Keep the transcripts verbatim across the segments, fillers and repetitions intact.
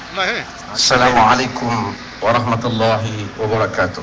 Assalamualaikum warahmatullahi wabarakatuh.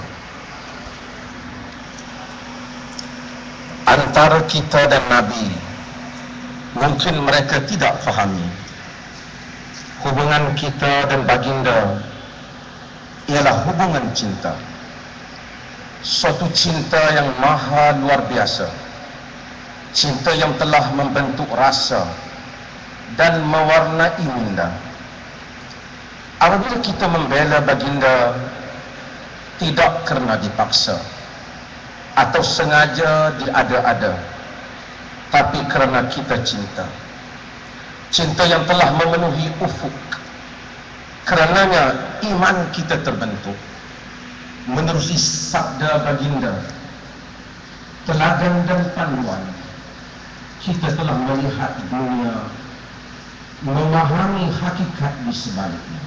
Antara kita dan Nabi, mungkin mereka tidak fahami hubungan kita dan baginda ialah hubungan cinta, suatu cinta yang maha luar biasa, cinta yang telah membentuk rasa dan mewarnai minda. Apabila kita membela baginda tidak kerana dipaksa atau sengaja diada-ada, tapi kerana kita cinta, cinta yang telah memenuhi ufuk. Kerananya iman kita terbentuk menerusi sabda baginda, teladan dan panduan. Kita telah melihat dunia, memahami hakikat di sebaliknya.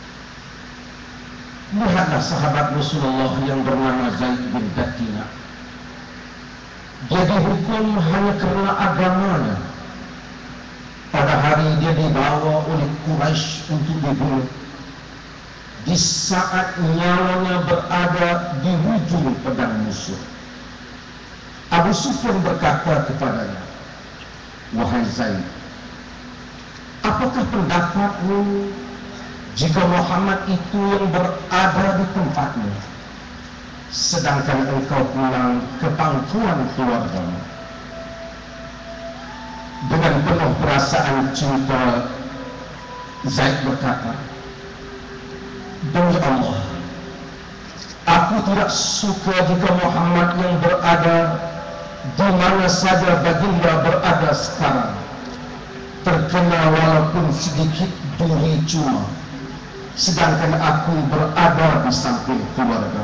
Lihatlah sahabat Rasulullah yang bernama Zaid bin Dathina. Dia dihukum hanya kerana agamanya. Pada hari dia dibawa oleh Quraisy untuk dibunuh, di saat nyawanya berada di hujung pedang musuh. Abu Sufyan berkata kepadanya, "Wahai Zaid, apakah pendapatmu jika Muhammad itu yang berada di tempatmu, sedangkan engkau pulang ke pangkuan keluargamu?" Dengan penuh perasaan cinta, Zaid berkata, "Demi Allah, aku tidak suka jika Muhammad yang berada di mana saja baginda berada sekarang terkena walaupun sedikit duri cuma, sedangkan aku berada di samping keluarga."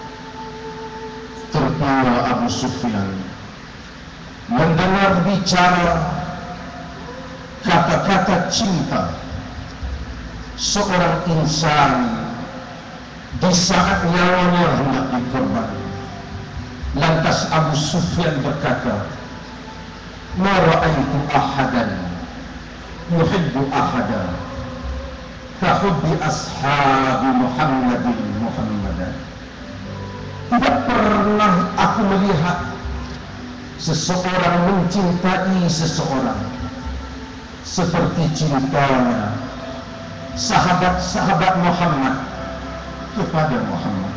Tertawa Abu Sufyan mendengar bicara kata-kata cinta seorang insan di saat nyawanya hendak dikorban. Lantas Abu Sufyan berkata, "Ma ra'aitu ahadan yuhibbu ahadan kahubbi ashabi Muhammadin Muhammadan." Tidak pernah aku melihat seseorang mencintai seseorang seperti cintanya sahabat-sahabat Muhammad kepada Muhammad.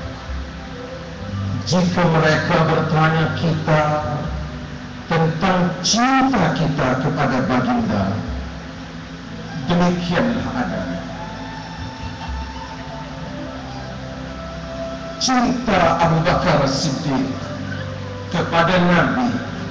Jika mereka bertanya kita tentang cinta kita kepada baginda, demikianlah adanya. Cinta Abu Bakar Siddiq kepada Nabi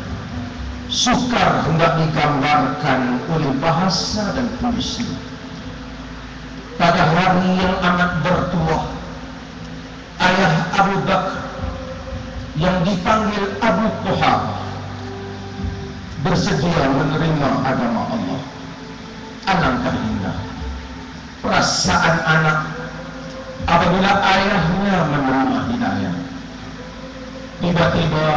sukar hendak digambarkan oleh bahasa dan puisi. Pada hari yang amat bertuah, ayah Abu Bakar yang dipanggil Abu Quhafah bersedia menerima agama Allah. Alangkah indah perasaan anak apabila ayahnya menerima hidayah. Tiba-tiba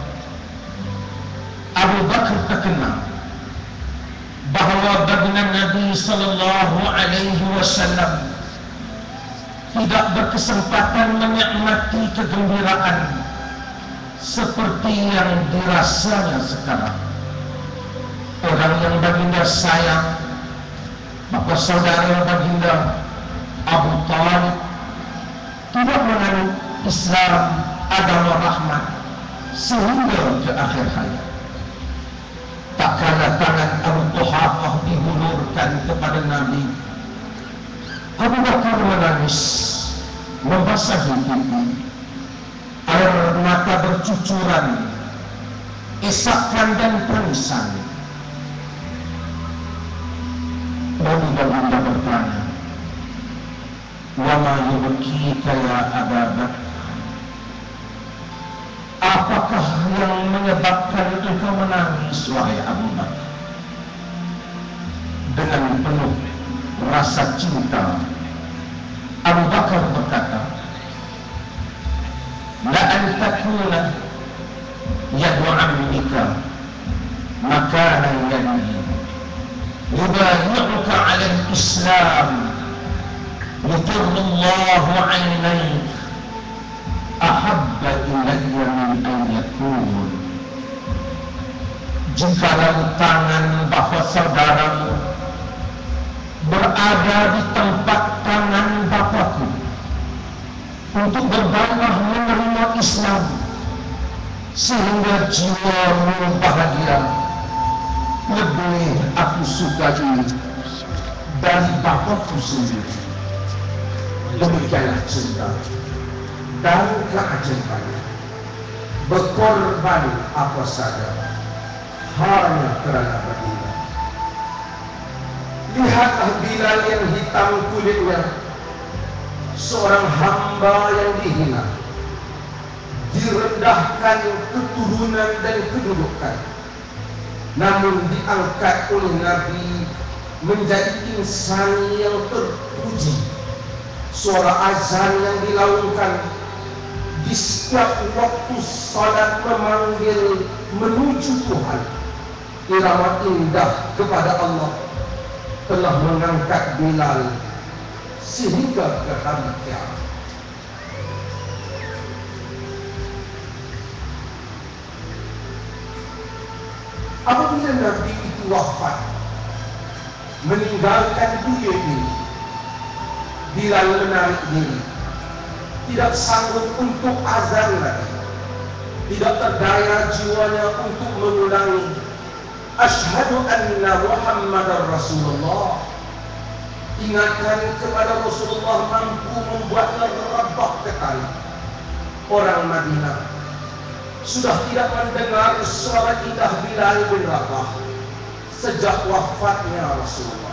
Abu Bakar terkenal bahawa baginda Nabi sallallahu alaihi wasallam tidak berkesempatan menikmati kegembiraan seperti yang dirasanya sekarang. Orang yang baginda sayang, bapa saudara baginda Abu Talib, tidak menganut Islam agama rahmat sehingga ke akhir hayat. Tak kala tangan Abu Quhafah dihulurkan kepada Nabi, Abu Bakar menangis, membasahi pipi, air mata bercucuran, isakan dan tangisan. Nabi baginda bertanya, "Wa ma yubkika ya Aba Bakar?" Apakah yang menyebabkan engkau menangis, wahai Abu Bakar? Dengan penuh rasa cinta, Abu Bakar berkata, "La an takuna yadu ammika makanan yadi yubayi'uka 'ala al-Islam yuqirrullahu 'ainayk ahabba ilayya min an yakun. Jikalau tangan bapak saudaramu berada di tempat tangan bapakku untuk berbanah menerima Islam sehingga jiwamu bahagia, lebih aku sukai dari bapakku sendiri. Demikianlah cinta dan keajaibannya, berkorban apa saja hanya kerana baginda. Lihatlah Bilal yang hitam kulitnya, seorang hamba yang dihina, direndahkan keturunan dan kedudukan, namun diangkat oleh Nabi menjadi insan yang terpuji. Suara azan yang dilaungkan di setiap waktu salat memanggil menuju Tuhan, irama indah kepada Allah, telah mengangkat Bilal sehingga ke hari kiamat. Apabila Nabi itu wafat, meninggalkan dunia ini, Bilal menarik diri, tidak sanggup untuk azan lagi, tidak terdaya jiwanya untuk mengulangi asyhadu anna Muhammadar Rasulullah. Ingatkan kepada Rasulullah mampu membuatnya merabah kekali. Orang Madinah sudah tidak mendengar suara indah Bilal bin Rabah sejak wafatnya Rasulullah.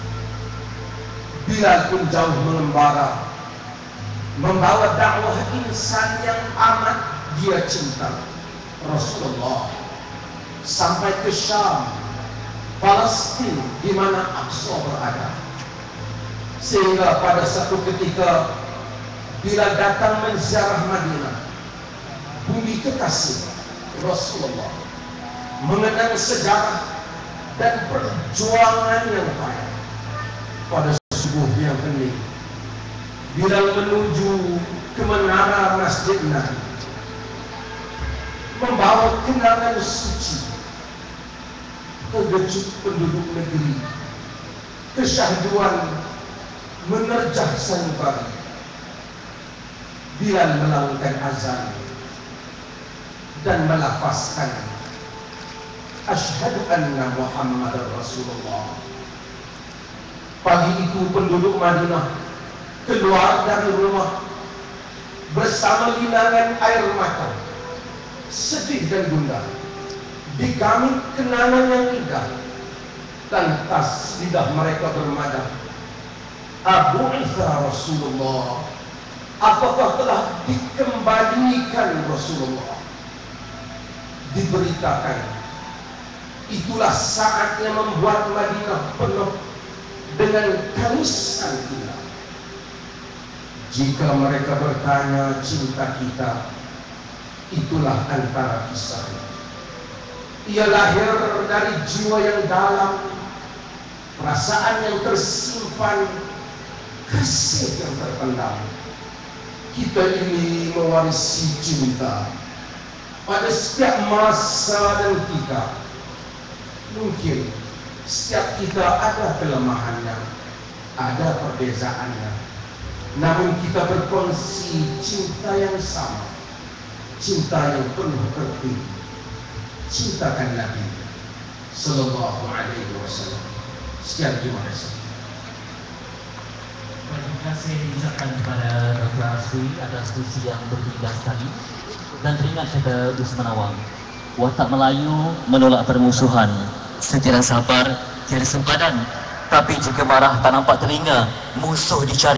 Bilal pun jauh mengembara, membawa dakwah insan yang amat dia cinta, Rasulullah, sampai ke Syam, Palestin, di mana Aqsa berada. Sehingga pada satu ketika Bilal datang menziarah Madinah, bumi kekasih Rasulullah, mengenang sejarah dan perjuangan yang payah. Pada subuh yang hening, Bilal menuju ke menara Masjid Nabi, membawa kenangan suci, kegejuk penduduk negeri, kesyahduan menerjah sanubari. Bilal melakukan azan dan melafazkan asyhadu anna Muhammadar Rasulullah. Pagi itu penduduk Madinah keluar dari rumah bersama linangan air mata, sedih dan gundah, digamit kenangan yang indah. Lantas lidah mereka bermadah, Abu Isa Rasulullah, apakah telah dikembalikan Rasulullah? Diberitakan, itulah saatnya membuat Madinah penuh dengan tangisan kita. Jika mereka bertanya cinta kita, itulah antara kisahnya. Ia lahir dari jiwa yang dalam, perasaan yang tersimpan, kasih yang terpendam. Kita ini mewarisi cinta pada setiap masa dan kita. Mungkin setiap kita ada kelemahannya, ada perbezaannya, namun kita berkongsi cinta yang sama, cinta yang penuh erti, cintakan Nabi Sallallahu Alaihi Wasallam. Sekian, terima kasih. Terima kasih diucapkan kepada Doktor Asri atas diskusi yang berbeda sekali. Dan teringat kata Usman Awang, watak Melayu menolak permusuhan, sentiasa sabar tiada sempadan, tapi jika marah tak nampak telinga, musuh dicari.